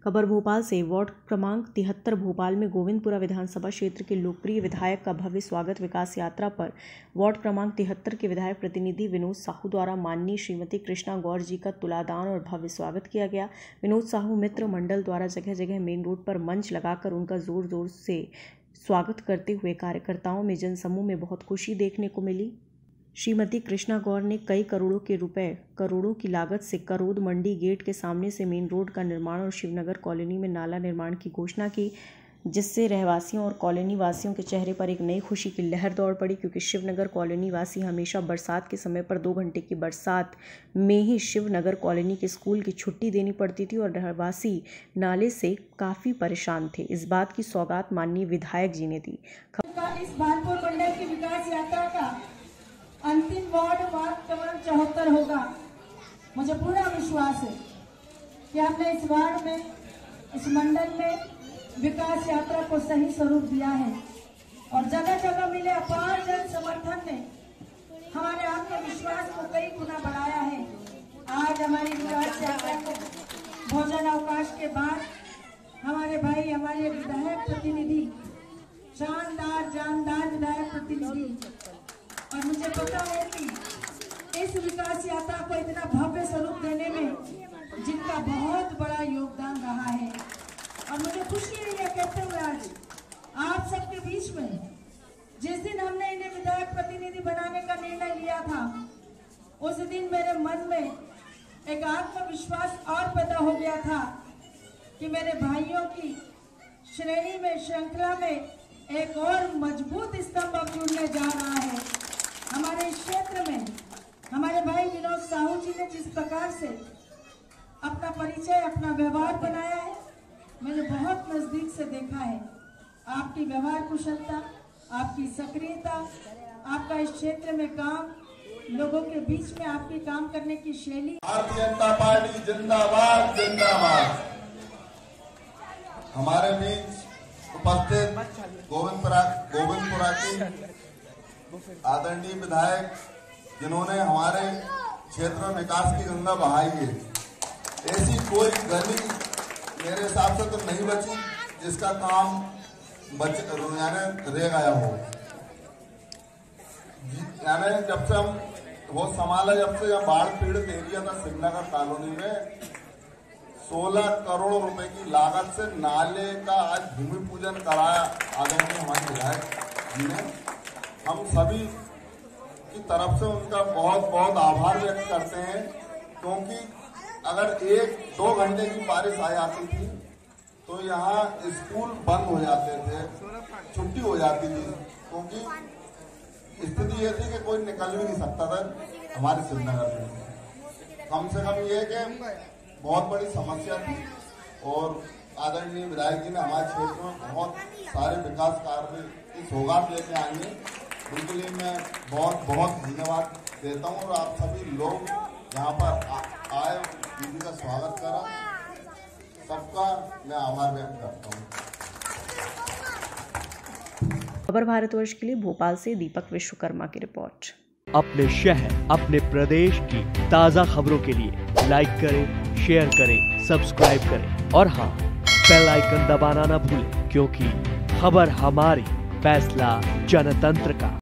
खबर भोपाल से। वार्ड क्रमांक 73 भोपाल में गोविंदपुरा विधानसभा क्षेत्र के लोकप्रिय विधायक का भव्य स्वागत विकास यात्रा पर वार्ड क्रमांक 73 के विधायक प्रतिनिधि विनोद साहू द्वारा माननीय श्रीमती कृष्णा गौर जी का तुलादान और भव्य स्वागत किया गया। विनोद साहू मित्र मंडल द्वारा जगह जगह मेन रोड पर मंच लगाकर उनका जोर जोर से स्वागत करते हुए कार्यकर्ताओं में जनसमूह में बहुत खुशी देखने को मिली। श्रीमती कृष्णा गौर ने कई करोड़ों की लागत से करोद मंडी गेट के सामने से मेन रोड का निर्माण और शिवनगर कॉलोनी में नाला निर्माण की घोषणा की, जिससे रहवासियों और कॉलोनी वासियों के चेहरे पर एक नई खुशी की लहर दौड़ पड़ी। क्योंकि शिवनगर कॉलोनी वासी हमेशा बरसात के समय पर 2 घंटे की बरसात में ही शिवनगर कॉलोनी के स्कूल की छुट्टी देनी पड़ती थी और रहवासी नाले से काफ़ी परेशान थे। इस बात की सौगात माननीय विधायक जी ने दी। इस भानपुर मंडल की विकास यात्रा का अंतिम वार्ड क्रमांक 74 होगा। मुझे पूरा विश्वास है कि आपने इस वार्ड में, इस मंडल में विकास यात्रा को सही स्वरूप दिया है और जगह जगह मिले अपार जन समर्थन ने हमारे आत्मविश्वास को कई गुना बढ़ाया है। आज हमारी विकास यात्रा को भोजन अवकाश के बाद हमारे भाई, हमारे विधायक प्रतिनिधि, जानदार विधायक प्रतिनिधि, और मुझे पता है कि इस विकास यात्रा को इतना भव्य स्वरूप देने में जिनका बहुत बड़ा योगदान रहा है। और मुझे खुशी है यह कहते हुए आज आप सबके बीच में, जिस दिन हमने इन्हें विधायक प्रतिनिधि बनाने का निर्णय लिया था, उस दिन मेरे मन में एक आत्मविश्वास और पैदा हो गया था कि मेरे भाइयों की श्रेणी में, श्रृंखला में एक और मजबूत स्तंभ अब जुड़ने जा रहा है। हमारे इस क्षेत्र में हमारे भाई विनोद साहू जी ने जिस प्रकार से अपना परिचय, अपना व्यवहार बनाया है, मैंने बहुत नजदीक से देखा है। आपकी व्यवहार कुशलता, आपकी सक्रियता, आपका इस क्षेत्र में काम, लोगों के बीच में आपकी काम करने की शैली। भारतीय जनता पार्टी जिंदाबाद जिंदाबाद। हमारे बीच उपस्थित गोविंदपुरा की आदरणीय विधायक, जिन्होंने हमारे क्षेत्र में विकास की गंगा बहाई है, ऐसी कोई गली मेरे हिसाब से तो नहीं बची जिसका काम रह गया हो। यानी जब से हम वो संभाला, जब से यहाँ बाढ़ पीड़ित एरिया था शिवनगर कॉलोनी में, 16 करोड़ रुपए की लागत से नाले का आज भूमि पूजन कराया आदरणीय हमारे विधायक जी ने। हम सभी की तरफ से उनका बहुत बहुत आभार व्यक्त करते हैं, क्योंकि अगर 1-2 घंटे की बारिश आ जाती थी तो यहाँ स्कूल बंद हो जाते थे, छुट्टी हो जाती थी, क्योंकि स्थिति ये थी कि कोई निकल भी नहीं सकता था हमारे श्रीनगर में। कम से कम ये कि बहुत बड़ी समस्या थी और आदरणीय विधायक जी ने हमारे क्षेत्र में बहुत सारे विकास कार्य की सौगात लेके आएंगे। उनके लिए मैं बहुत बहुत धन्यवाद देता हूँ और आप सभी लोग यहाँ पर आए, दीदी का स्वागत करा, सबका मैं आभार व्यक्त करता हूँ। खबर भारतवर्ष के लिए भोपाल से दीपक विश्वकर्मा की रिपोर्ट। अपने शहर, अपने प्रदेश की ताज़ा खबरों के लिए लाइक करें, शेयर करें, सब्सक्राइब करें और हाँ, बेल आइकन दबाना ना भूलें, क्योंकि खबर हमारी, फैसला जनतंत्र का।